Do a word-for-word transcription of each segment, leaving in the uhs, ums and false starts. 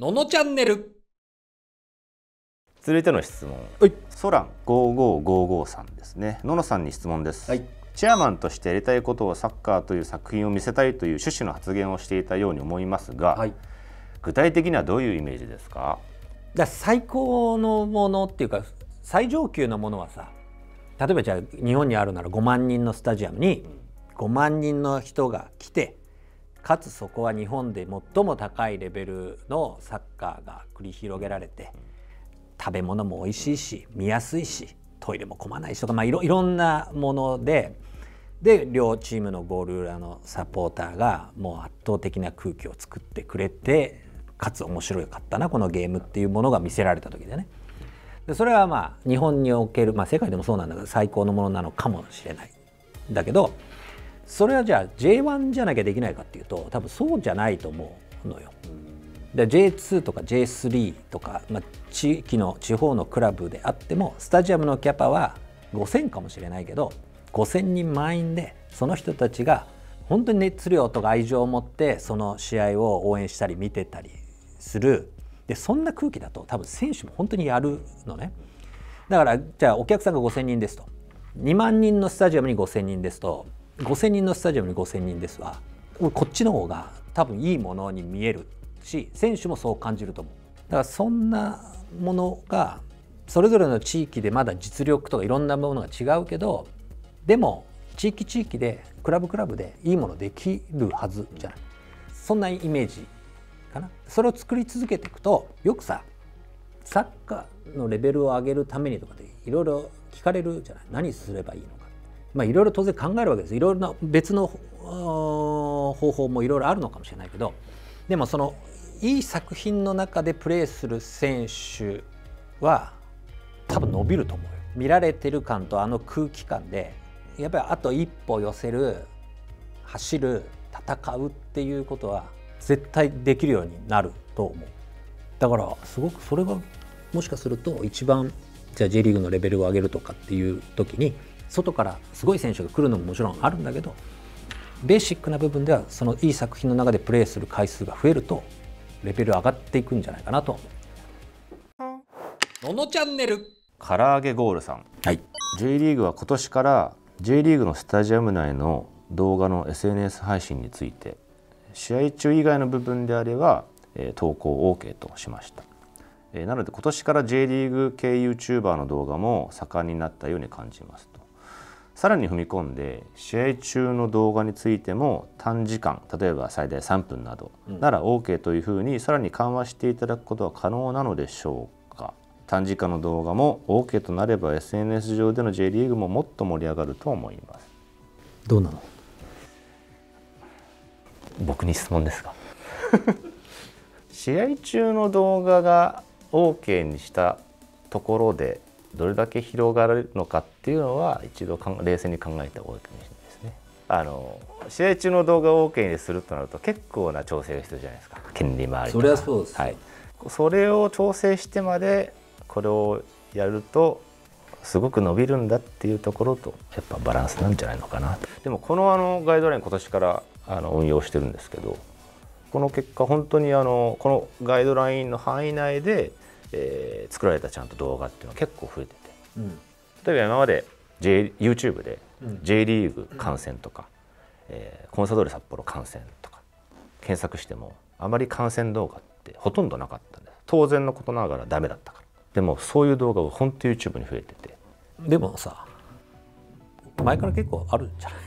ののチャンネル。 続いての質問、 はい、 ソランごごごごさんですね。ののさんに質問です、はい、チェアマンとしてやりたいことをサッカーという作品を見せたいという趣旨の発言をしていたように思いますが、はい、具体的にはどういうイメージですか？ だ最高のものっていうか最上級のものはさ、例えばじゃあ日本にあるならごまんにんのスタジアムにごまんにんの人が来て、かつそこは日本で最も高いレベルのサッカーが繰り広げられて、食べ物も美味しいし見やすいしトイレも混まないしとか、まあ、いろいろんなものでで両チームのゴール裏のサポーターがもう圧倒的な空気を作ってくれて、かつ面白かったなこのゲームっていうものが見せられた時でね、でそれはまあ日本における、まあ、世界でもそうなんだけど最高のものなのかもしれないんだけど、それはじゃあ ジェイワン じゃなきゃできないかっていうと多分そうじゃないと思うのよ。で ジェイツー とか ジェイスリー とか、まあ、地域の地方のクラブであってもスタジアムのキャパはごせんかもしれないけどごせんにん満員で、その人たちが本当に熱量とか愛情を持ってその試合を応援したり見てたりする。でそんな空気だと多分選手も本当にやるのね。だからじゃあお客さんがごせんにんですと、にまんにんのスタジアムにごせんにんですと、ごせんにんのスタジアムにごせんにんですはこっちの方が多分いいものに見えるし、選手もそう感じると思う。だからそんなものがそれぞれの地域でまだ実力とかいろんなものが違うけど、でも地域地域でクラブクラブでいいものできるはずじゃない。そんなイメージかな。それを作り続けていくと、よくさサッカーのレベルを上げるためにとかでいろいろ聞かれるじゃない。何すればいいのか。まあいろいろ当然考えるわけです。いろいろな別の方法もいろいろあるのかもしれないけど、でもそのいい作品の中でプレーする選手は多分伸びると思うよ。見られてる感とあの空気感でやっぱりあと一歩寄せる、走る、戦うっていうことは絶対できるようになると思う。だからすごくそれがもしかすると一番じゃあ J リーグのレベルを上げるとかっていう時に外からすごい選手が来るのももちろんあるんだけど、ベーシックな部分ではそのいい作品の中でプレーする回数が増えるとレベル上がっていくんじゃないかなと思う。ののチャンネル。 唐揚げゴールさん、 はい、 J リーグは今年から J リーグのスタジアム内の動画の エスエヌエス 配信について試合中以外の部分であれば、えー、投稿 オーケー としました、えー、なので今年から J リーグ系 YouTuber の動画も盛んになったように感じますと。さらに踏み込んで試合中の動画についても短時間、例えば最大さんぷんなどなら オーケー というふうにさらに緩和していただくことは可能なのでしょうか。短時間の動画も オーケー となれば エスエヌエス 上での J リーグももっと盛り上がると思います。 どうなの？ 僕に質問ですか？試合中の動画が オーケー にしたところでどれだけ広がるのかっていうのは一度冷静に考えた方がいいかもしれないですね。あの試合中の動画を オーケー にするとなると結構な調整が必要じゃないですか。権利回りとか。 それはそうです、 はい、それを調整してまでこれをやるとすごく伸びるんだっていうところとやっぱバランスなんじゃないのかなと。でもこのあのガイドライン今年からあの運用してるんですけど、この結果本当にあのこのガイドラインの範囲内で、えー、作られたちゃんと動画っていうのは結構増えてて、うん、例えば今まで、J、YouTube で J リーグ観戦とか、うんえー、コンサドーレ札幌観戦とか検索してもあまり観戦動画ってほとんどなかったんです。当然のことながらダメだったから。でもそういう動画が本当 YouTube に増えてて。 でもさ前から結構あるんじゃない？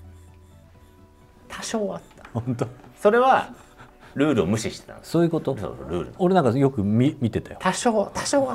多少あった。 本当？ それはルールを無視してたんです。 そういうこと？ そうそうルール。 俺なんかよく 見, 見てたよ。 多少多少あった。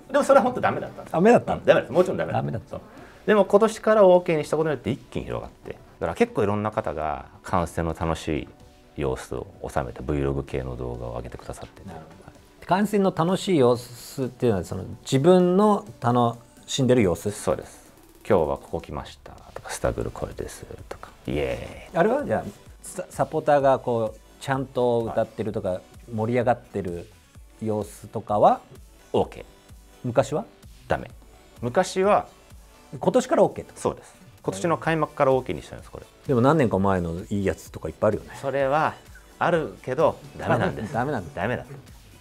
でもそれは本当ダメだったんです。 ダメだった。 ダメです。もちろんダメだった。 ダメだった。 でも今年から オーケー にしたことによって一気に広がって、だから結構いろんな方が観戦の楽しい様子を収めた Vlog 系の動画を上げてくださってて、 観戦の楽しい様子っていうのはその自分の楽しんでる様子。 そうです。今日はここ来ましたとかスタグルこれですとかイエーイ。 あれはじゃあサポーターがこうちゃんと歌ってるとか盛り上がってる様子とかはオーケー。 昔はダメ。昔は今年から オーケー と。 そうです。今年の開幕から オーケー にしたんですこれ。 でも何年か前のいいやつとかいっぱいあるよね。 それはあるけどダメなんです。 ダメなんだ。 ダメだ。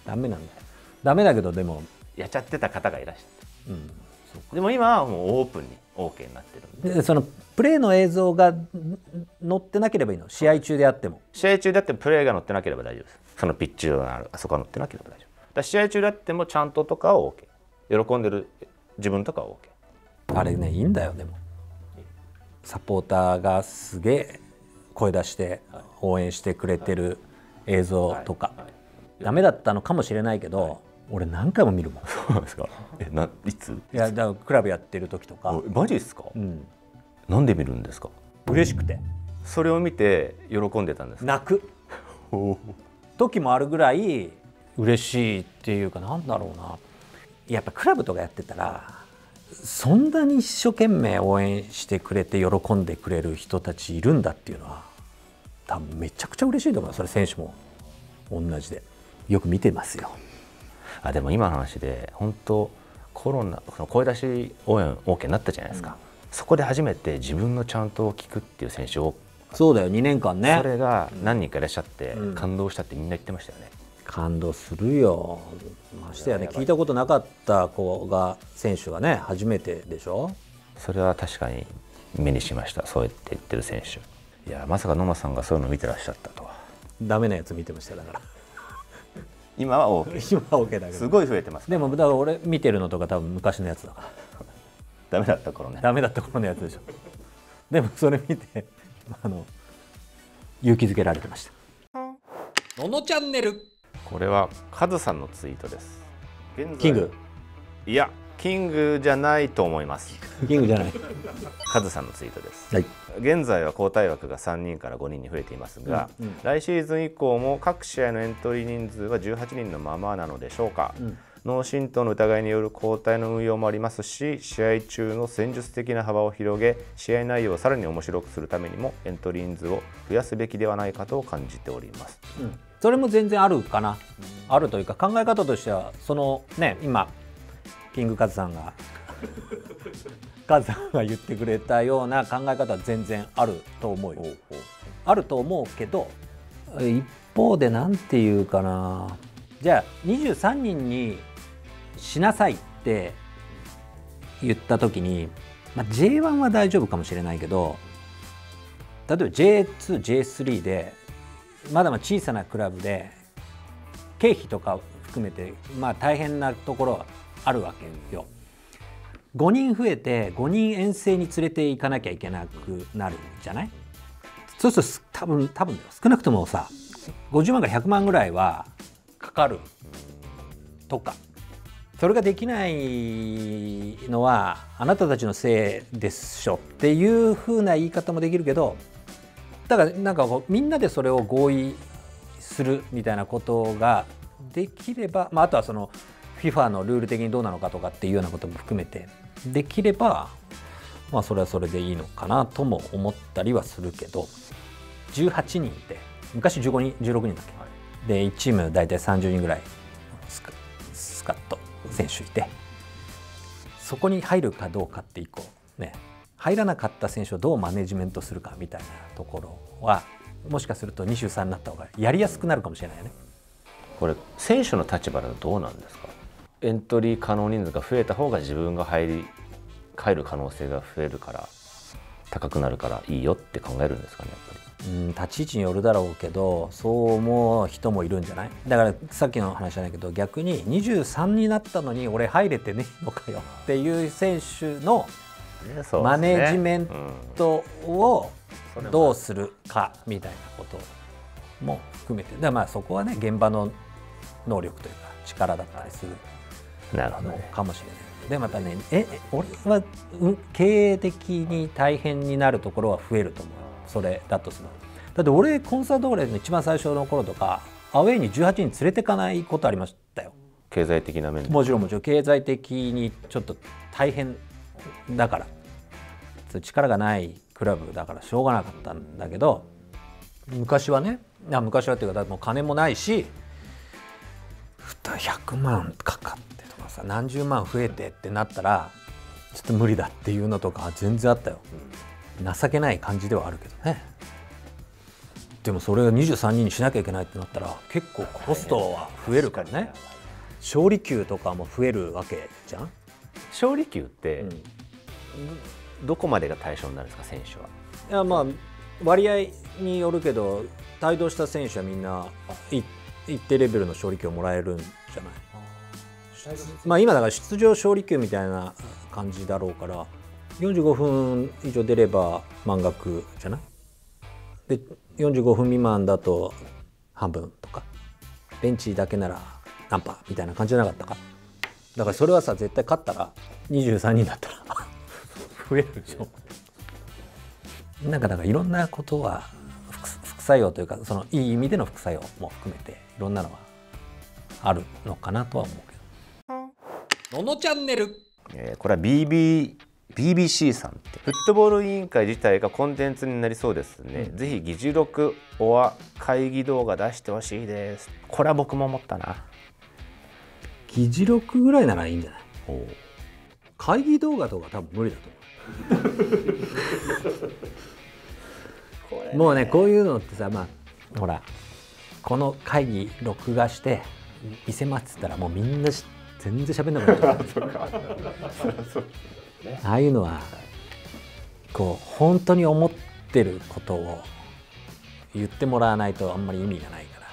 ダメなんだよ。ダメだけどでもやっちゃってた方がいらっしゃって、 うん、 でも今はもうオープンに オーケー になってるんで、 でそのプレーの映像が載ってなければいいの？試合中であっても。 試合中であってもプレーが載ってなければ大丈夫です。そのピッチ上のあるあそこが載ってなければ大丈夫だから、試合中であってもちゃんととかは オーケー、 喜んでる自分とかは オーケー。 あれねいいんだよ。でもサポーターがすげえ声出して応援してくれてる映像とか、ダメだったのかもしれないけど、はい、俺何回も見るもん。 そうなんですか。えないつ？ いやだからクラブやってる時とか。 マジですか？うん。なんで見るんですか？ 嬉しくて。 それを見て喜んでたんですか？ 泣く時もあるぐらい嬉しいっていうか、なんだろうな、やっぱクラブとかやってたらそんなに一生懸命応援してくれて喜んでくれる人たちいるんだっていうのは多分めちゃくちゃ嬉しいと思う。それ選手も同じでよく見てますよ。 あでも今の話で本当コロナその声出し応援 オーケー になったじゃないですか、うん、そこで初めて自分のちゃんと聞くっていう選手を、 そうだよにねんかんね、 それが何人かいらっしゃって感動したってみんな言ってましたよね、 うん、感動するよ。ましてやね、聞いたことなかった子が選手がね初めてでしょ。 それは確かに目にしました。そうやって言ってる選手、いやまさか野間さんがそういうのを見てらっしゃったとは。 ダメなやつ見てました。だから今は オーケー今は オーケー だけどすごい増えてます。 でもだから俺見てるのとか多分昔のやつだからダメだった頃ね。 ダメだった頃のやつでしょ。でもそれ見てあの勇気づけられてました。ののチャンネル、 これはカズさんのツイートです。現在キング？ いやキングじゃないと思います。 キングじゃないカズさんのツイートです、 はい、 現在は交代枠がさんにんからごにんに増えていますが、うんうん、来シーズン以降も各試合のエントリー人数はじゅうはちにんのままなのでしょうか、うん、脳震盪の疑いによる交代の運用もありますし、試合中の戦術的な幅を広げ試合内容をさらに面白くするためにもエントリー人数を増やすべきではないかと感じております、 うん、それも全然あるかな、うん、あるというか考え方としてはそのね今キングカズさんがカズさんが言ってくれたような考え方は全然あると思うよ。あると思うけど一方でなんていうかな、じゃあにじゅうさんにんにしなさいって言った時に、まあ、ジェイワン は大丈夫かもしれないけど、例えば ジェイツー、ジェイスリー でまだまだ小さなクラブで経費とか含めてまあ大変なところはあるわけよ。ごにん増えてごにん遠征に連れて行かなきゃいけなくなるじゃない。そうすると多分多分少なくともさごじゅうまんからひゃくまんぐらいはかかるとか、それができないのはあなたたちのせいでしょっていう風な言い方もできるけど、だからなんかこうみんなでそれを合意するみたいなことができれば、まあ、あとはその フィファ のルール的にどうなのかとかっていうようなことも含めてできれば、まあそれはそれでいいのかなとも思ったりはするけど、じゅうはちにんって昔じゅうごにんじゅうろくにんだっけ、はい、でいちチーム大体さんじゅうにんぐらいスカ、スカッと選手いて、そこに入るかどうかって以降ね、入らなかった選手をどうマネジメントするかみたいなところはもしかするとにじゅうさんになった方がやりやすくなるかもしれないよね。これ選手の立場だとどうなんですか。エントリー可能人数が増えた方が自分が入り入る可能性が増えるから高くなるからいいよって考えるんですかね。やっぱりうん立ち位置によるだろうけど、そう思う人もいるんじゃない。だからさっきの話じゃないけど、逆ににじゅうさんになったのに俺入れてねえのかよっていう選手のマネジメントをどうするかみたいなことも含めて、だからまあそこはね現場の能力というか力だったりするのかもしれない。でまたねえ俺は、うん、経営的に大変になるところは増えると思う。それだとする。だって俺コンサドーレの一番最初の頃とかアウェーにじゅうはちにん連れてかないことありましたよ。 経済的な面でもちろんもちろん経済的にちょっと大変だから力がないクラブだからしょうがなかったんだけど、昔はね、いや昔はっていうかもう金もないしひゃくまんかかってとかさ何十万増えてってなったらちょっと無理だっていうのとか全然あったよ。情けない感じではあるけどね。 でもそれがにじゅうさんにんにしなきゃいけないってなったら結構コストは増えるからね。勝利給とかも増えるわけじゃん。 勝利給って、 うん、 どこまでが対象になるんですか、選手は。 いやまあ割合によるけど、帯同した選手はみんない一定レベルの勝利給をもらえるんじゃない。まあ今だから出場勝利給みたいな感じだろうから、よんじゅうごふん以上出れば満額じゃない。でよんじゅうごふん未満だと半分とか、ベンチだけなら何パーみたいな感じじゃなかったか。だからそれはさ、絶対勝ったらにじゅうさんにんだったら増えるでしょ。なんかだからいろんなことは 副, 副作用というか、そのいい意味での副作用も含めていろんなのはあるのかなとは思うけど。ののチャンネル、 えー、これは ビービービービーシー さんってフットボール委員会自体がコンテンツになりそうですね、うん、ぜひ議事録おは会議動画出してほしいです。これは僕も思ったな。 議事録ぐらいならいいんじゃない。会議動画とか多分無理だと思う。ね、もうね、こういうのってさ、まあほらこの会議録画して見せますっつったらもうみんな全然喋んなくなっちゃうああいうのはこう本当に思ってることを言ってもらわないとあんまり意味がないから、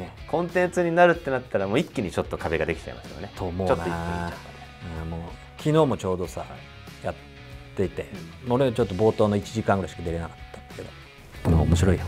ね、 コンテンツになるってなったらもう一気にちょっと壁ができちゃいますよね。 と思うな。 ちょっと一気にいっちゃったね。 もう昨日もちょうどさ、はい、やっていて、うん、俺はちょっと冒頭のいちじかんぐらいしか出れなかったんだけど、もう面白いよ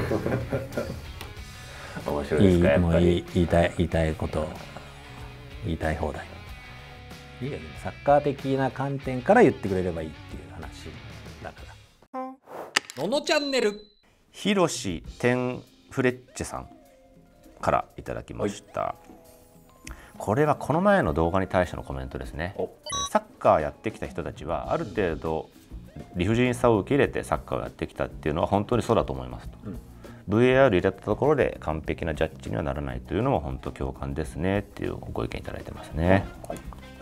面白いですか。やっぱりもう言い、言いたい言いたいことを言いたい放題。いいよね、サッカー的な観点から言ってくれればいいっていう話だから。ののチャンネル、 ひろしテンフレッチェさんからいただきました。はい、これはこの前の動画に対してのコメントですね。サッカーやってきた人たちはある程度理不尽さを受け入れてサッカーをやってきたっていうのは本当にそうだと思いますと、うん、ブイエーアール 入れたところで完璧なジャッジにはならないというのも本当共感ですねっていうご意見いただいてますね。はい、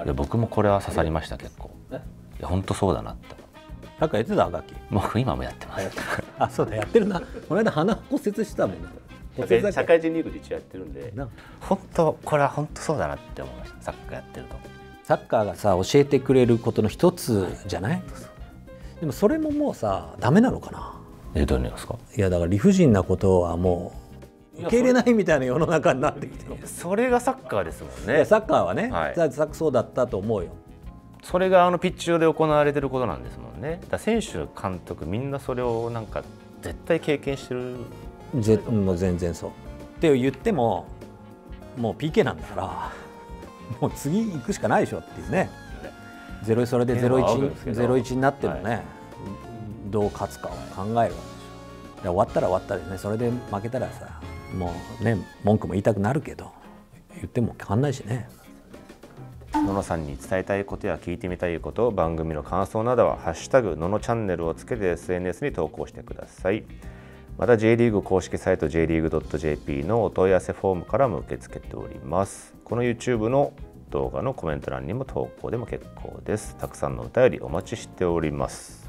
で僕もこれは刺さりました。結構いや本当そうだなって。 サッカーやってた？楽器僕今もやってますあ、そうだ、やってるな。この間鼻骨折したもんね。 社会人リーグで一応やってるんで、本当これは本当そうだなって思いました。サッカーやってるとサッカーがさ教えてくれることの一つじゃない？でもそれももうさダメなのかな。 え、どういうのですか？ いやだから理不尽なことはもう受け入れないみたいな世の中になってきてる。 それがサッカーですもんね。 いやサッカーはね、 はい、 そうだったと思うよ。それがあのピッチ上で行われてることなんですもんね。だ選手監督みんなそれをなんか絶対経験してる。 ぜもう全然そうって言ってももう ピーケー なんだからもう次行くしかないでしょっていうね。ゼロそれでゼロいちになってもね、はい、どう勝つかを考えるわけでしょ。で終わったら終わったでね、それで負けたらさもうね文句も言いたくなるけど言っても変わんないしね。 ののさんに伝えたいことや聞いてみたいこと、番組の感想などはハッシュタグののチャンネルをつけて エスエヌエス に投稿してください。また J リーグ公式サイト ジェイリーグドットジェーピー のお問い合わせフォームからも受け付けております。この YouTube の動画のコメント欄にも投稿でも結構です。たくさんのお便りお待ちしております。